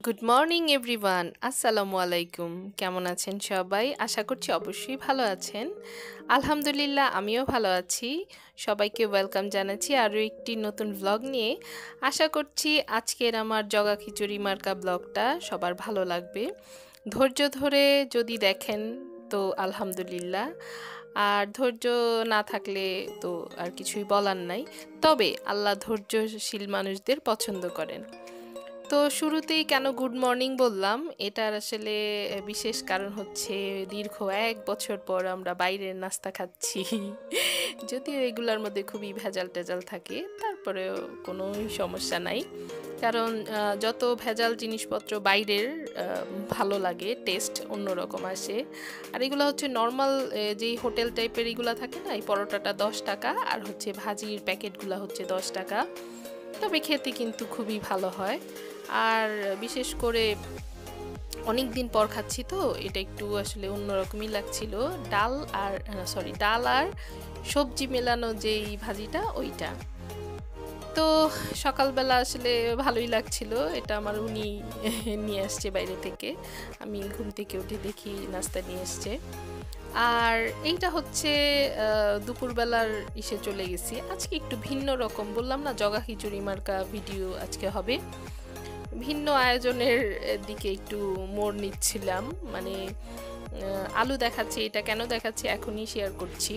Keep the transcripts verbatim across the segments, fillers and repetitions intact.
Good morning everyone, আসসালামু আলাইকুম। কেমন আছেন সবাই? আশা করছি অবশ্যই ভালো আছেন। আলহামদুলিল্লাহ, আমিও ভালো আছি। সবাইকে ওয়েলকাম জানাচ্ছি আরও একটি নতুন ব্লগ নিয়ে। আশা করছি আজকের আমার জগা খিচুড়ি মার্কা ব্লগটা সবার ভালো লাগবে। ধৈর্য ধরে যদি দেখেন তো আলহামদুলিল্লাহ, আর ধৈর্য না থাকলে তো আর কিছুই বলার নাই। তবে আল্লাহ ধৈর্যশীল মানুষদের পছন্দ করেন। তো শুরুতেই কেন গুড মর্নিং বললাম, এটার আসলে বিশেষ কারণ হচ্ছে দীর্ঘ এক বছর পর আমরা বাইরের নাস্তা খাচ্ছি। যদিও এগুলোর মধ্যে খুবই ভেজাল টেজাল থাকে, তারপরেও কোনো সমস্যা নাই। কারণ আহ, যত ভেজাল জিনিসপত্র বাইরের আহ, ভালো লাগে, টেস্ট অন্যরকম আসে। আর এগুলো হচ্ছে নর্মাল যেই হোটেল টাইপের এগুলো থাকে না, এই পরোটাটা দশ টাকা আর হচ্ছে ভাজির প্যাকেটগুলো হচ্ছে দশ টাকা। তবে খেতে কিন্তু খুবই ভালো হয়। আর বিশেষ করে অনেক দিন পর খাচ্ছি তো এটা একটু আসলে অন্যরকমই লাগছিল। ডাল আর সরি ডাল আর সবজি মেলানো যেই ভাজিটা ওইটা। তো সকালবেলা আসলে ভালোই লাগছিল। এটা আমার উনি নিয়ে আসছে বাইরে থেকে। আমি ঘুম থেকে উঠে দেখি নাস্তা নিয়ে এসছে। আর এইটা হচ্ছে আহ, দুপুরবেলার ইসে চলে গেছি। আজকে একটু ভিন্ন রকম, বললাম না জগা খিচুড়ি মার্কা ভিডিও আজকে হবে। ভিন্ন আয়োজনের দিকে একটু মোড় নিচ্ছিলাম, মানে আহ, আলু দেখাচ্ছি। এটা কেন দেখাচ্ছি এখনই শেয়ার করছি।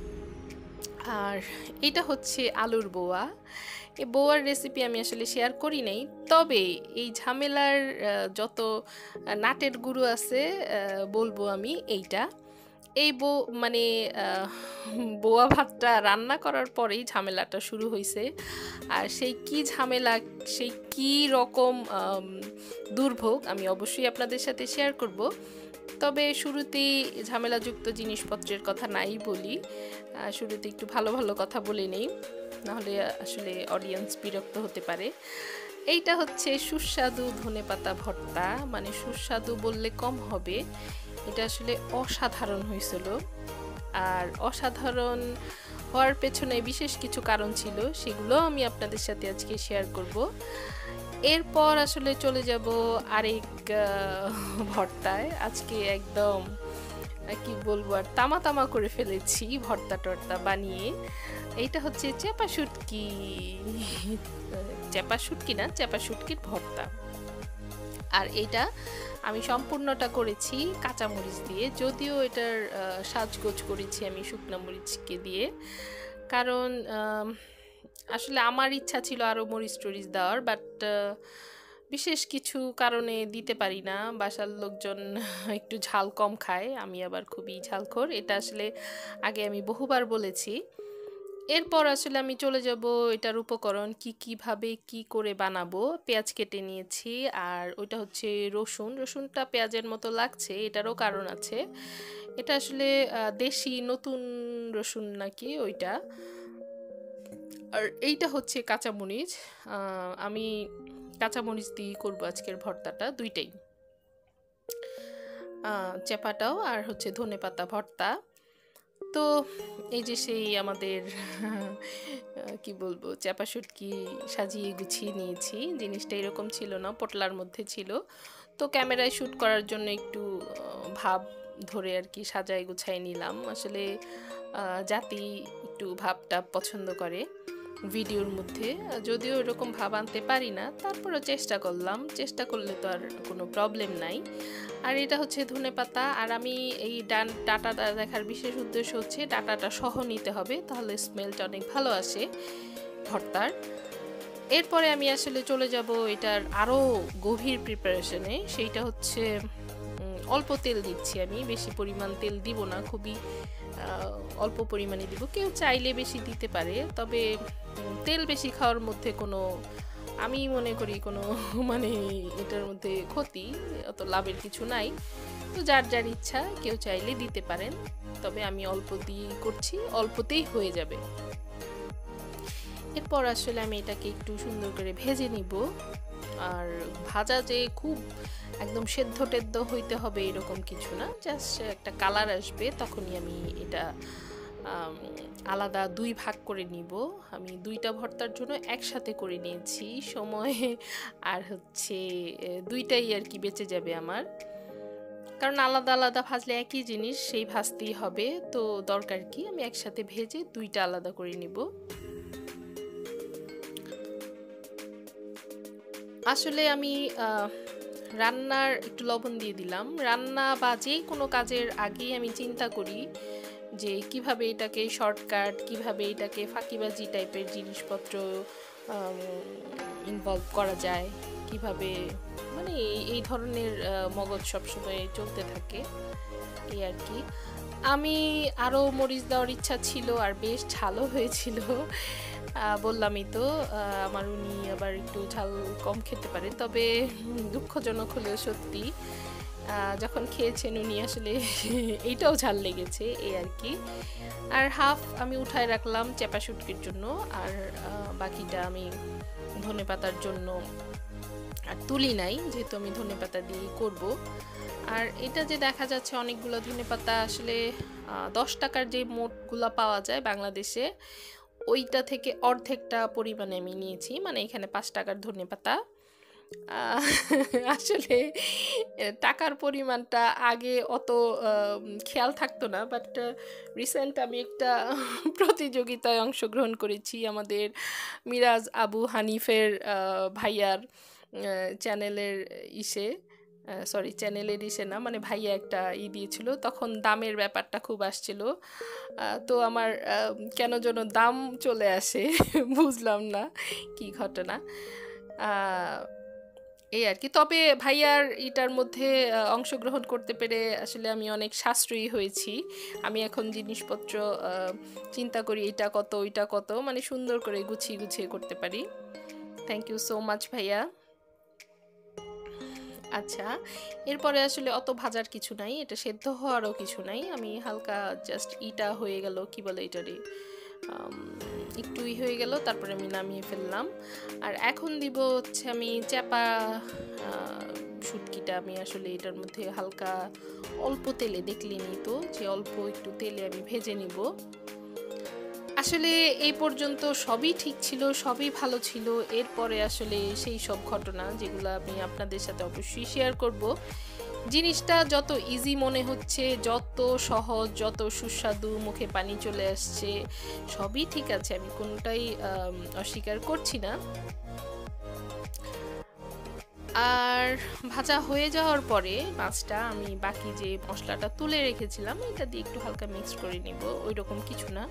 আর এটা হচ্ছে আলুর বোয়া। এই বোয়ার রেসিপি আমি আসলে শেয়ার করি নাই। তবে এই ঝামেলার আহ, যত নাটের গুরু আছে, আহ, বলবো আমি এইটা। এই বো মানে আহ, বোয়া ভাতটা রান্না করার পরেই ঝামেলাটা শুরু হয়েছে। আর সেই কি ঝামেলা, সেই কি রকম আম, দুর্ভোগ আমি অবশ্যই আপনাদের সাথে শেয়ার করব। তবে শুরুতেই ঝামেলাযুক্ত জিনিসপত্রের কথা নাই বলি, আহ, শুরুতে একটু ভালো ভালো কথা বলে নেই, নাহলে আসলে অডিয়েন্স বিরক্ত হতে পারে। এইটা হচ্ছে সুস্বাদু ধনেপাতা ভর্তা, মানে সুস্বাদু বললে কম হবে, এটা আসলে অসাধারণ হয়েছিল। আর অসাধারণ হওয়ার পেছনে বিশেষ কিছু কারণ ছিল, সেগুলো আমি আপনাদের সাথে আজকে শেয়ার করব। এরপর আসলে চলে যাব আরেক আহ, ভর্তায়। আজকে একদম আহ, কি বলবো, আর তামা তামা করে ফেলেছি ভর্তা টর্তা বানিয়ে। এইটা হচ্ছে চেপা শুটকি, চেপা শুটকি না, চেপা শুটকির ভর্তা। আর এইটা আমি সম্পূর্ণটা করেছি কাঁচামরিচ দিয়ে, যদিও এটার আহ, সাজগোজ করেছি আমি শুকনা মরিচকে দিয়ে। কারণ আম, আসলে আমার ইচ্ছা ছিল আরও মরিচ টরিচ দেওয়ার, বাট বিশেষ কিছু কারণে দিতে পারি না। বাসার লোকজন একটু ঝাল কম খায়, আমি আবার খুবই ঝালখোর, এটা আসলে আগে আমি বহুবার বলেছি। এরপর আসলে আমি চলে যাব এটার উপকরণ কি কিভাবে কি করে বানাবো। পেঁয়াজ কেটে নিয়েছি, আর ওইটা হচ্ছে রসুন। রসুনটা পেঁয়াজের মতো লাগছে, এটারও কারণ আছে। এটা আসলে আহ, দেশি নতুন রসুন নাকি ওইটা। আর এইটা হচ্ছে কাঁচামরিচ। আহ, আমি কাঁচামরিচ দিয়ে করবো আজকের ভর্তাটা, দুইটাই, আহ, চেপাটাও আর হচ্ছে ধনেপাতা ভর্তা। তো এই যে সেই আমাদের আহ, কি বলবো, চাপা শুটকি সাজিয়ে গুছিয়ে নিয়েছি। জিনিসটা এরকম ছিল না, পটলার মধ্যে ছিল। তো ক্যামেরায় শ্যুট করার জন্য একটু আহ, ভাব ধরে আর কি সাজায় গুছাই নিলাম। আসলে আহ, জাতি একটু ভাবটা পছন্দ করে ভিডিওর মধ্যে, যদিও এরকম ভাব আনতে পারি না, তারপরও চেষ্টা করলাম। চেষ্টা করলে তো আর কোনো প্রবলেম নাই। আর এটা হচ্ছে ধনেপাতা। আর আমি এই ডান ডাটাটা দেখার বিশেষ উদ্দেশ্য হচ্ছে ডাটাটা সহ নিতে হবে, তাহলে স্মেলটা অনেক ভালো আসে ভর্তার। এরপরে আমি আসলে চলে যাব এটার আরও গভীর প্রিপারেশনে। সেইটা হচ্ছে উম, অল্প তেল দিচ্ছি আমি, বেশি পরিমাণ তেল দিব না, খুবই আহ, অল্প পরিমাণে দিব। কেউ চাইলে বেশি দিতে পারে, তবে উম, তেল বেশি খাওয়ার মধ্যে কোনো, আমি মনে করি কোনো মানে এটার মধ্যে ক্ষতি, অত লাভের কিছু নাই। তো যার যার ইচ্ছা, কেউ চাইলে দিতে পারেন, তবে আমি অল্প দিয়ে করছি, অল্পতেই হয়ে যাবে। এরপর আসলে আমি এটাকে একটু সুন্দর করে ভেজে নিব। আর ভাজা যে খুব একদম সেদ্ধ টেদ্ধ হইতে হবে এরকম কিছু না, জাস্ট একটা কালার আসবে তখনই আমি এটা আম, আলাদা দুই ভাগ করে নিব। আমি দুইটা ভর্তার জন্য একসাথে করে নিয়েছি সময়, আর হচ্ছে এ, দুইটাই আর কি বেঁচে যাবে আমার, কারণ আলাদা আলাদা ভাজলে একই জিনিস সেই ভাজতেই হবে, তো দরকার কি আমি একসাথে ভেজে দুইটা আলাদা করে নিব। আসলে আমি আহ, রান্নার একটু লবণ দিয়ে দিলাম। রান্না বা যে কোনো কাজের আগেই আমি চিন্তা করি যে কিভাবে এটাকে শর্টকাট, কিভাবে এটাকে ফাঁকিবাজি টাইপের জিনিসপত্র ইনভলভ করা যায়, কিভাবে মানে এই এই ধরনের আহ, মগজ সবসময় চলতে থাকে, এই আর কি। আমি আরও মরিচ দেওয়ার ইচ্ছা ছিল, আর বেশ ঝালও হয়েছিল। আহ, বললামই তো, আহ, আমার উনি আবার একটু ঝাল কম খেতে পারে, তবে উম, দুঃখজনক হলেও সত্যি আহ, যখন খেয়েছেন উনি আসলে এইটাও ঝাল লেগেছে, এই আর কি। আর হাফ আমি উঠায় রাখলাম চেপা শুটকির জন্য, আর আহ, বাকিটা আমি ধনেপাতার জন্য আর তুলি নাই, যেহেতু আমি ধনেপাতা দিয়েই করব। আর এটা যে দেখা যাচ্ছে অনেকগুলো ধনেপাতা, আসলে আহ, দশ টাকার যে মোটগুলা পাওয়া যায় বাংলাদেশে, ওইটা থেকে অর্ধেকটা পরিমাণে আমি নিয়েছি, মানে এখানে পাঁচ টাকার ধনেপাতা। আহ, আসলে আহ, টাকার পরিমাণটা আগে অত আহ, খেয়াল থাকতো না, বাট রিসেন্ট আমি একটা প্রতিযোগিতায় অংশগ্রহণ করেছি আমাদের মিরাজ আবু হানিফের আহ, ভাইয়ার আহ, চ্যানেলের ইসে, সরি চ্যানেলের ইসে না, মানে ভাইয়া একটা ই দিয়েছিল, তখন দামের ব্যাপারটা খুব আসছিল। আহ, তো আমার আহ, কেন যেন দাম চলে আসে বুঝলাম না কি ঘটনা। আহ, এই আর কি। তবে ভাইয়ার এটার মধ্যে আহ, অংশগ্রহণ করতে পেরে আসলে আমি অনেক সাশ্রয়ী হয়েছি। আমি এখন জিনিসপত্র আহ, চিন্তা করি এটা কত ওইটা কত, মানে সুন্দর করে গুছিয়ে গুছিয়ে করতে পারি। থ্যাংক ইউ সো মাচ ভাইয়া। আচ্ছা, এরপরে আসলে অত ভাজার কিছু নাই, এটা সেদ্ধ হওয়ারও কিছু নাই, আমি হালকা জাস্ট ইটা হয়ে গেল, কি বলে এটারে, আম, একটু ই হয়ে গেল, তারপরে আমি নামিয়ে ফেললাম। আর এখন দিব হচ্ছে আমি চাপা শুটকিটা, আমি আসলে এটার মধ্যে হালকা অল্প তেলে, দেখলেনি তো যে অল্প একটু তেলে আমি ভেজে নিব। আসলে এই পর্যন্ত সবই ঠিক ছিল, সবই ভালো ছিল। এরপরে আসলে সেই সব ঘটনা যেগুলো আমি আপনাদের সাথে অবশ্যই শেয়ার করব। জিনিসটা যত ইজি মনে হচ্ছে, যত সহজ, যত সুস্বাদু, মুখে পানি চলে আসছে, সবই ঠিক আছে, আমি কোনোটাই আম, অস্বীকার করছি না। আর ভাজা হয়ে যাওয়ার পরে মাছটা আমি বাকি যে মশলাটা তুলে রেখেছিলাম এটা দিয়ে একটু হালকা মিক্স করে নিব, ওই রকম কিছু না।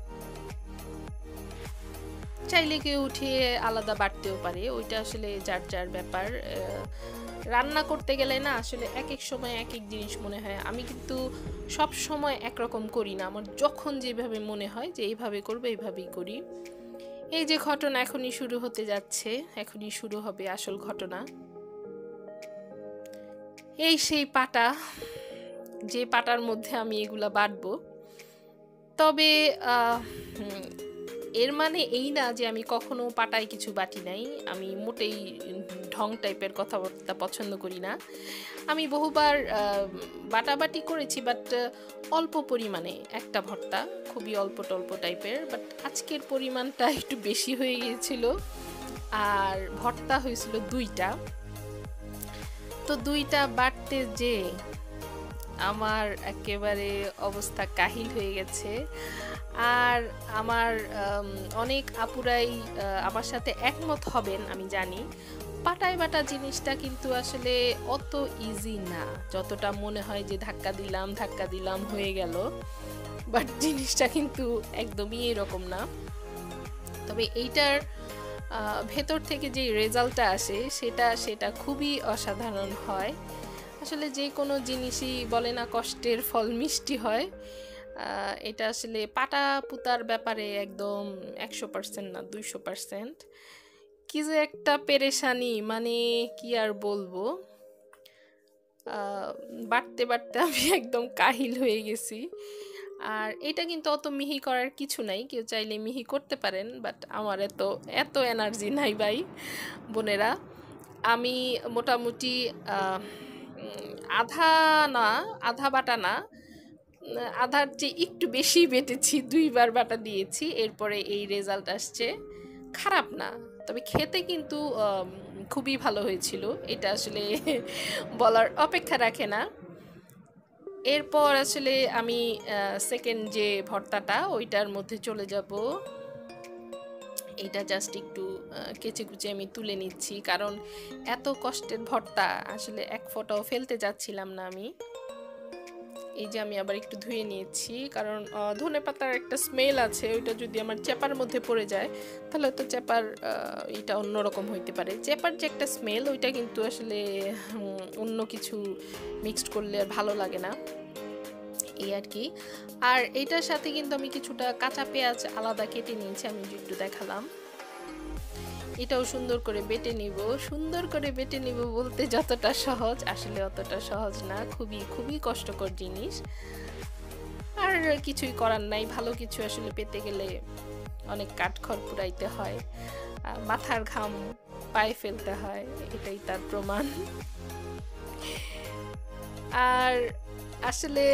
চাইলে কেউ উঠিয়ে আলাদা বাটতেও পারে, ওইটা আসলে যার যার ব্যাপার। রান্না করতে গেলে না আসলে এক এক সময় এক এক জিনিস মনে হয়, আমি কিন্তু সব সময় একরকম করি না, আমার যখন যেভাবে মনে হয় যে এইভাবে করবো এইভাবেই করি। এই যে ঘটনা এখনই শুরু হতে যাচ্ছে, এখনই শুরু হবে আসল ঘটনা। এই সেই পাটা, যে পাটার মধ্যে আমি এগুলা বাটবো। তবে আহ এর মানে এই না যে আমি কখনো পাটায় কিছু বাটি নাই, আমি মোটেই ঢং টাইপের কথাবার্তা পছন্দ করি না। আমি বহুবার বাটাবাটি করেছি, বাট অল্প পরিমাণে একটা ভর্তা, খুবই অল্প টল্প টাইপের, বাট আজকের পরিমাণটা একটু বেশি হয়ে গিয়েছিল। আর ভর্তা হয়েছিল দুইটা, তো দুইটা বাটতে যে আমার একেবারে অবস্থা কাহিল হয়ে গেছে। আর আমার অনেক আপুরাই আমার সাথে একমত হবেন আমি জানি, পাটায় বাটা জিনিসটা কিন্তু আসলে অত ইজি না, যতটা মনে হয় যে ধাক্কা দিলাম ধাক্কা দিলাম হয়ে গেল, বাট জিনিসটা কিন্তু একদমই এরকম না। তবে এইটার ভেতর থেকে যে রেজাল্টটা আসে সেটা সেটা খুবই অসাধারণ হয়। আসলে যে কোনো জিনিসই বলে না কষ্টের ফল মিষ্টি হয়, এটা আসলে পাটা পুতার ব্যাপারে একদম একশো পার্সেন্ট না দুইশো পার্সেন্ট। কি যে একটা পেরেশানি, মানে কি আর বলবো, বাড়তে বাড়তে আমি একদম কাহিল হয়ে গেছি। আর এটা কিন্তু অত মিহি করার কিছু নাই, কেউ চাইলে মিহি করতে পারেন, বাট আমার এত এত এনার্জি নাই ভাই বোনেরা। আমি মোটামুটি আধা না, আধা বাটা না, আধার চেয়ে একটু বেশি বেটেছি, দুইবার বাটা দিয়েছি, এরপরে এই রেজাল্ট আসছে। খারাপ না, তবে খেতে কিন্তু খুবই ভালো হয়েছিল, এটা আসলে বলার অপেক্ষা রাখে না। এরপর আসলে আমি সেকেন্ড যে ভর্তাটা ওইটার মধ্যে চলে যাব। এটা জাস্ট একটু কেচে কুচে আমি তুলে নিচ্ছি, কারণ এত কষ্টের ভর্তা আসলে এক ফোঁটাও ফেলতে যাচ্ছিলাম না আমি। এই যে আমি আবার একটু ধুয়ে নিয়েছি, কারণ ধনে পাতার একটা স্মেল আছে, ওইটা যদি আমার চেপার মধ্যে পড়ে যায় তাহলে তো চেপার এটা অন্যরকম হইতে পারে। চেপার যে একটা স্মেল ওইটা কিন্তু আসলে অন্য কিছু মিক্সড করলে আর ভালো লাগে না, এই আর কি। আর এইটার সাথে কিন্তু আমি কিছুটা কাঁচা পেঁয়াজ আলাদা কেটে নিয়েছি, আমি একটু দেখালাম। এটাও সুন্দর করে বেটে নিব। সুন্দর করে বেটে নিব বলতে যতটা সহজ, আসলে অতটা সহজ না, খুবই খুবই কষ্টকর জিনিস। আর কিছুই করার নাই, ভালো কিছু আসলে পেতে গেলে অনেক কাঠখড় পুরাইতে হয়, মাথার ঘাম পায়ে ফেলতে হয়, এটাই তার প্রমাণ। আর আসলে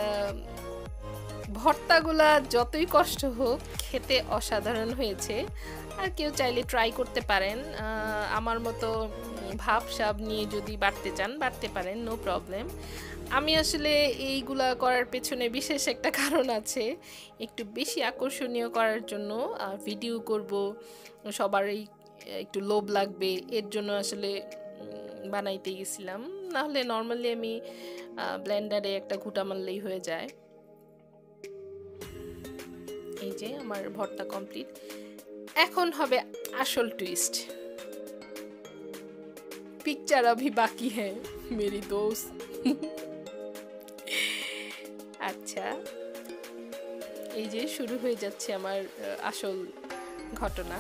ভর্তাগুলা যতই কষ্ট হোক খেতে অসাধারণ হয়েছে। আর কেউ চাইলে ট্রাই করতে পারেন, আমার মতো ভাব সাব নিয়ে যদি বাড়তে চান বাড়তে পারেন, নো প্রবলেম। আমি আসলে এইগুলা করার পেছনে বিশেষ একটা কারণ আছে, একটু বেশি আকর্ষণীয় করার জন্য ভিডিও করব, সবারই একটু লোভ লাগবে, এর জন্য আসলে বানাইতে গেছিলাম। নাহলে নর্মালি আমি ব্লেন্ডারে একটা ঘুটা মারলেই হয়ে যায়। এই যে আমার ভর্তা কমপ্লিট, এখন হবে আসল টুইস্ট। পিকচার अभी বাকি है मेरी दोस्त। আচ্ছা, এই যে শুরু হয়ে যাচ্ছে আমার আসল ঘটনা।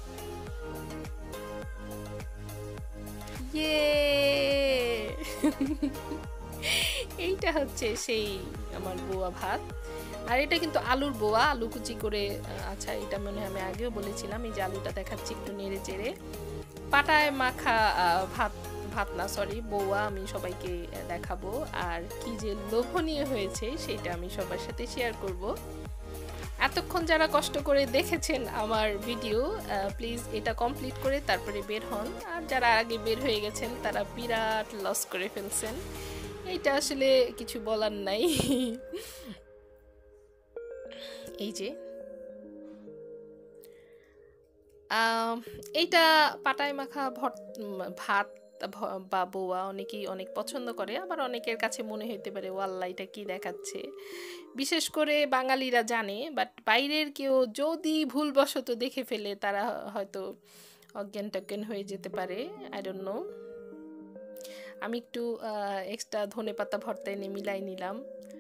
ইয়ে এইটা হচ্ছে সেই আমার বোয়া ভাত, আর এটা কিন্তু আলুর বোয়া, আলু কুচি করে। আচ্ছা, এটা মনে হয় আমি আগেও বলেছিলাম। এই যে আলুটা দেখাচ্ছি একটু নেড়ে চেড়ে, পাটায় মাখা ভাত, ভাত না সরি বোয়া, আমি সবাইকে দেখাবো। আর কি যে লোভনীয় হয়েছে সেটা আমি সবার সাথে শেয়ার করব। এতক্ষণ যারা কষ্ট করে দেখেছেন আমার ভিডিও, প্লিজ এটা কমপ্লিট করে তারপরে বের হন। আর যারা আগে বের হয়ে গেছেন তারা বিরাট লস করে ফেলছেন, এইটা আসলে কিছু বলার নাই। এই যে এইটা পাটায় মাখা ভাত বা বোয়া অনেকেই অনেক পছন্দ করে, আবার অনেকের কাছে মনে হইতে পারে ওয়াল্লাহ এটা কি দেখাচ্ছে। বিশেষ করে বাঙালিরা জানে, বাট বাইরের কেউ যদি ভুলবশত দেখে ফেলে তারা হয়তো অজ্ঞান টজ্ঞান হয়ে যেতে পারে, আই ডোন্ট নো। আমি একটু এক্সট্রা ধনে পাতা ভর্তা এনে মিলাই নিলাম।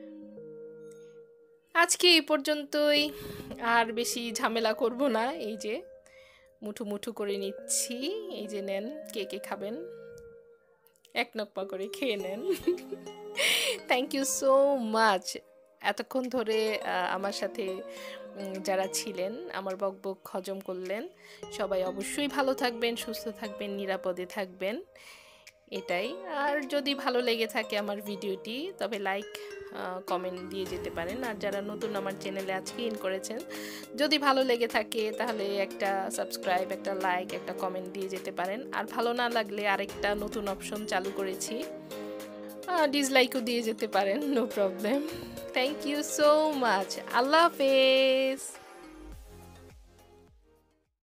আজকে এই পর্যন্তই, আর বেশি ঝামেলা করব না। এই যে মুঠু মুঠু করে নিচ্ছি, এই যে নেন, কে কে খাবেন এক নকপা করে খেয়ে নেন। থ্যাংক ইউ সো মাচ এতক্ষণ ধরে আমার সাথে যারা ছিলেন, আমার বকবক হজম করলেন। সবাই অবশ্যই ভালো থাকবেন, সুস্থ থাকবেন, নিরাপদে থাকবেন, এটাই। আর যদি ভালো লেগে থাকে আমার ভিডিওটি তবে লাইক কমেন্ট দিয়ে যেতে পারেন। আর যারা নতুন আমার চ্যানেলে আজকে ইন করেছেন, যদি ভালো লেগে থাকে তাহলে একটা সাবস্ক্রাইব, একটা লাইক, একটা কমেন্ট দিয়ে যেতে পারেন। আর ভালো না লাগলে আরেকটা নতুন অপশন চালু করেছি, ডিসলাইকও দিয়ে যেতে পারেন, no problem. Thank you so much, আল্লাহ হাফেজ।